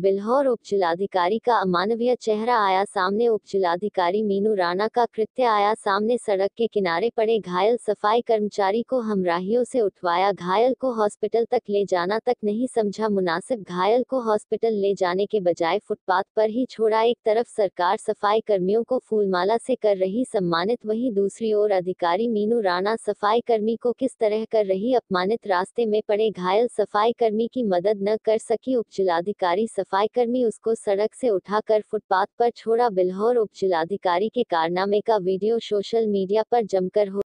बिल्हौर उप जिलाधिकारी का अमानवीय चेहरा आया सामने। उप जिलाधिकारी मीनू राणा का कृत्य आया सामने। सड़क के किनारे पड़े घायल सफाई कर्मचारी को हमराहियों से उठवाया। घायल को हॉस्पिटल तक ले जाना तक नहीं समझा मुनासिब। घायल को हॉस्पिटल ले जाने के बजाय फुटपाथ पर ही छोड़ा। एक तरफ सरकार सफाई कर्मियों को फूलमाला से कर रही सम्मानित, वहीं दूसरी ओर अधिकारी मीनू राणा सफाई कर्मी को किस तरह कर रही अपमानित। रास्ते में पड़े घायल सफाई कर्मी की मदद न कर सकी उप जिलाधिकारी। सफाई कर्मी उसको सड़क से उठाकर फुटपाथ पर छोड़ा। बिल्हौर उप जिलाधिकारी के कारनामे का वीडियो सोशल मीडिया पर जमकर हो